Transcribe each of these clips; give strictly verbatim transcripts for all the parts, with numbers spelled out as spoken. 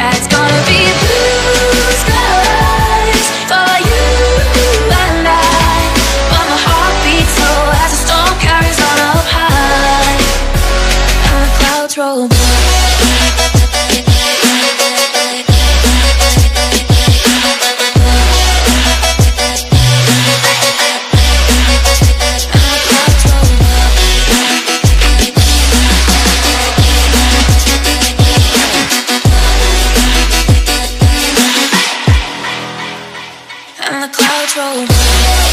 Yeah, it's gonna be blue skies for you and I, but my heart beats low as the storm carries on up high, and the clouds roll by. And the clouds roll by.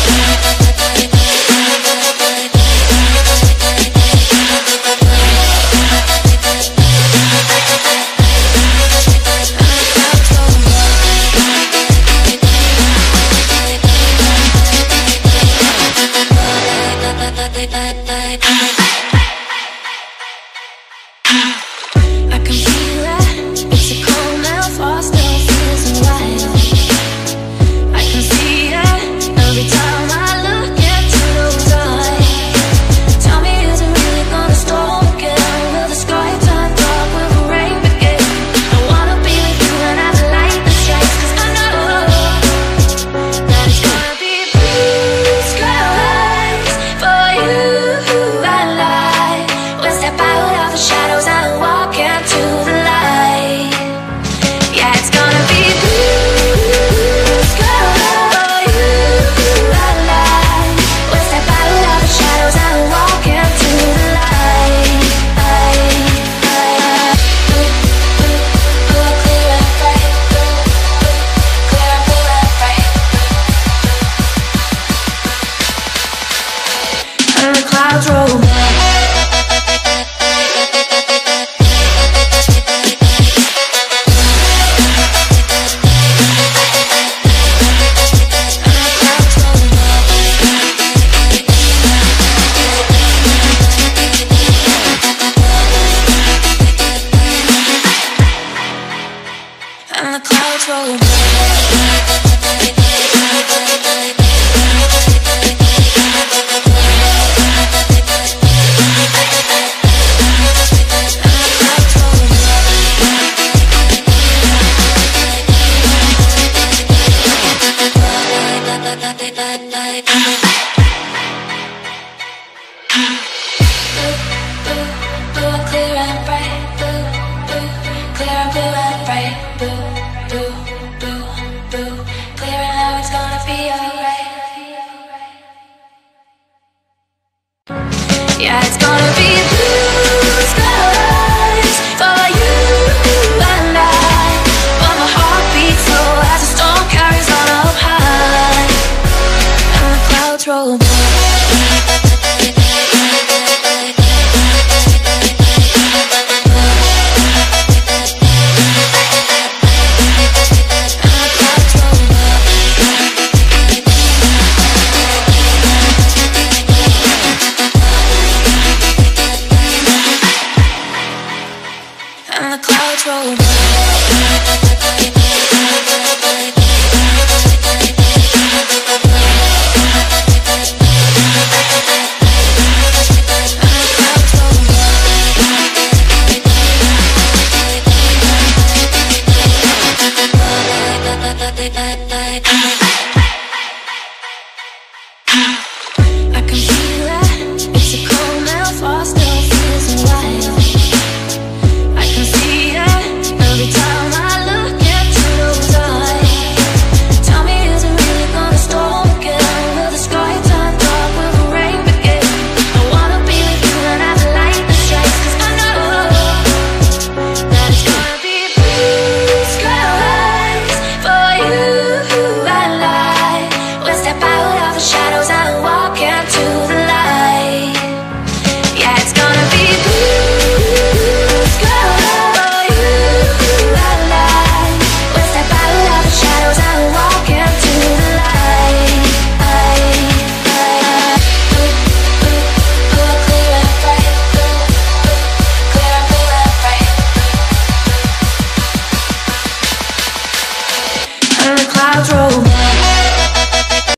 I can feel it, it's a cold now, far still feels alive. I can see it every time I look into those eyes. Tell me, is it really gonna storm again? Will the sky turn dark? Will the rain begin? I wanna be with you and have the light that strikes, 'cause I know that it's gonna be blue skies for you and I. We'll step out of the shadows and walk into the light. Yeah, it's gonna be blue skies for you and I. We'll step out of the shadows and walk into the light. Blue, blue, blue, clear and bright. Blue, blue, clear, blue and bright. And the clouds roll by. And the clouds roll by. Blue, blue, blue, clear and bright. Blue, blue, clear, blue and bright. Blue, blue, blue, blue, clear, and now it's gonna be alright. Yeah, it's gonna be blue skies for you and I, but my heart beats low as the storm carries on up high, and the clouds roll by. And the clouds roll by.